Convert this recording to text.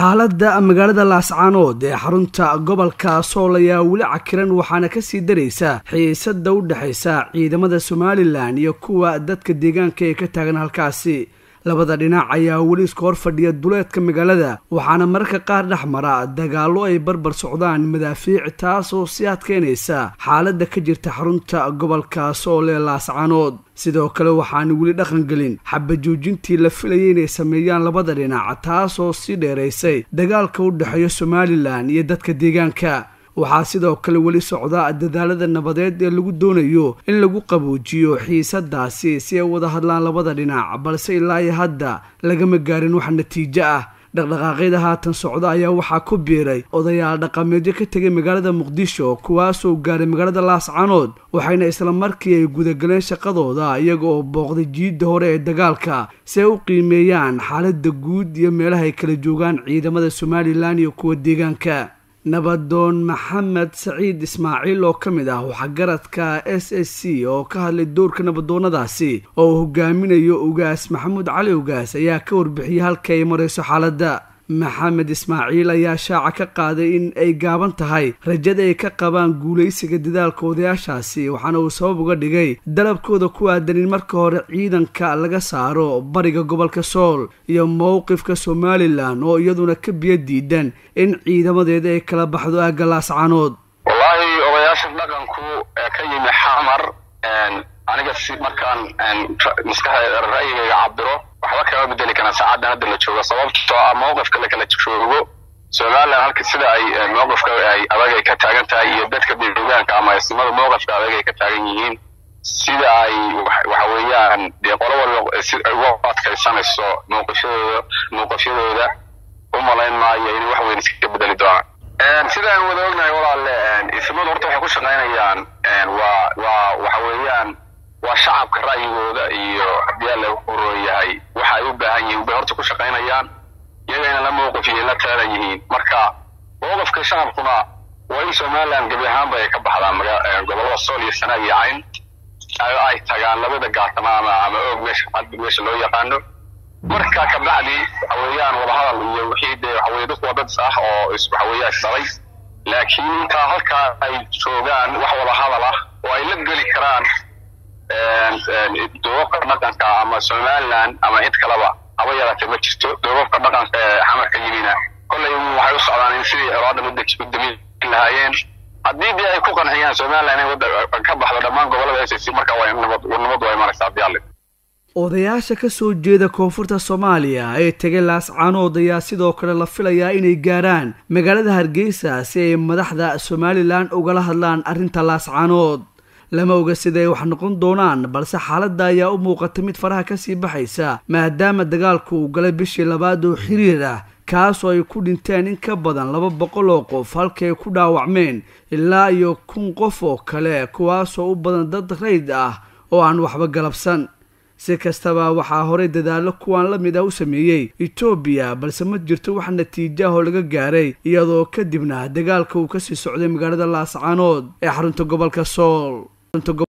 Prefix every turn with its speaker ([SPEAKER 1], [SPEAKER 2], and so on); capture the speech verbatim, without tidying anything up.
[SPEAKER 1] xaaladda magaalada Laascaanood ee xarunta gobolka Sool ayaa wali cakiran waxaana ka sii dareysa xiisada u dhaxaysa ciidamada Somaliland iyo kuwa dadka deegaanka ee ka taagan halkaasi labada dhinac ayaa wali iska hor fadhiya duleedka magaalada waxaana marka qaar dhaxmara dagaalo ay barbar socdaan madaafiic taas oo si adkeynaysa xaaladda ka jirta xarunta gobolka Sool ee Laascaanood sidoo kale waxaan wali dhaqan galin xabajoojintii la filayay inay sameeyaan labada dhinac taas oo si dheereysay dagaalka u dhaxeeya Somaliland iyo dadka deegaanka waxaa sidoo kale wali socda dadaalada nabadeed ee lagu doonayo in lagu qaboojiyo xiisadaasi si ay wada hadlaan labada dhinac balse ilaa hadda lagama gaarin wax natiijo ah dhaqdhaqaaqyada haatan socda ayaa waxaa ku biiray odayaal dhaqameedyo ka tegay magaalada Muqdisho kuwaasoo gaaray magaalada Laascaanood waxayna isla markii ay gudagaleen shaqadooda iyaga oo booqday jiidda hore ee dagaalka si ay u qiimeeyaan xaaladda guud iyo meelaha ay kala joogaan ciidamada Somaliland iyo kuwa deegaanka nabadoon maxamed saciid ismaaciil oo kamid ah waxgaradka S S C oo ka hadlay doorka nabadoonadaasi oo hogaaminayo ugaas maxamuud cali ugaas ayaa ka warbixiyay halka ay marayso xaaladda maxamed ismaaciil ayaa shaaca ka qaaday in ay gaaban tahay rajada ay ka qabaan guuleysiga dadaalka odayaashaasi waxaana uu sabab uga dhigay dalabkooda ku aadan in marka hore ciidanka laga saaro bariga gobolka Sool iyo mowqifka Somaliland oo iyaduna ka biyo diidan in ciidamadeeda ay kala baxdo aaga Laascaanood
[SPEAKER 2] wallahi odayaasha dhaqanku ka yimi xamar aniga si markaan maskaxda ra'yigayga cabiro waxba kama bedeli kana saacada hadda la joogo sababtoo ah mowqifka la kala joogo Somaliland halka sida ay mowqifka ay adag ay ka taagan tahay iyo dadka deegaanka ama ismada mowqifka adag ay ka taagan yihiin sida ay waxa weeyaan de qolo walba si ay uga adkaysanayso mowqifyadooda mowqifyadooda umalayn maayo in wax weyn iska bedeli doonaan sida aan wada ognahay walaalle ismadu horta waxay ku shaqaynayaan waa waa waxa weeyaan waa shacabka ra'yigooda iyo hadii la qorooyahay waxa ay u baahan yihiin bay horta ku shaqaynayaan iyagana la mowqifiyay la taagan yihiin marka mowqifka shacabkuna waa in Somaliland gabi ahaan bay ka baxdaan gobolada Sool iyo Sanaag iyo Cayn ay tagaan labada gaartamaama ama og meesha hadda meesha loo yaqaano marka ka bacdi hawayaan wada hadal iyo wixii de hawayadu dadku wada sax oo is hawayaan saray laakiin inta halka ay joogaan wax wada hadal ah oo ay la gali karaan doobka dhaqanka ama Somaliland ama cid kalaba aba yaraatay ma jirto doobka dhaqanka xamarka yimina kulay waxay u socdaan in sidii iraada muddo ku damin lahaayeen haddii ay ku qanxiyaan Somaliland ay wada ka baxdo dhammaan gobolada S S C marka waa nabad nabad way maraysaa diyaal
[SPEAKER 1] odayaasha ka soo jeeda koonfurta Soomaaliya ee tagay Laascaanood ayaa sidoo kale la filayaa inay gaaraan magaalada Hargeysa si ay madaxda Somaliland uga hadlaan arrinta Laascaanood lama oga siday wax noqon doonaan balse xaaladda ayaa u muuqata mid faraha ka sii baxaysa maadaama dagaalku uu galay bishii labaad oo xiriir ah kaas oo ay ku dhinteen in ka badan laba boqol oo qof halka ay ku dhaawacmeen ilaa iyo kun qof oo kale kuwaas oo u badan dad rayd ah oo aan waxba galabsan si kastaba waxaa hore dadaalo kuwan la mid ah u sameeyay Ethiopia balse ma jirto wax natiijo ah oo laga gaaray iyadoo kadibna dagaalka uu ka sii socday magaalada Laascaanood ee xarunta gobolka Sool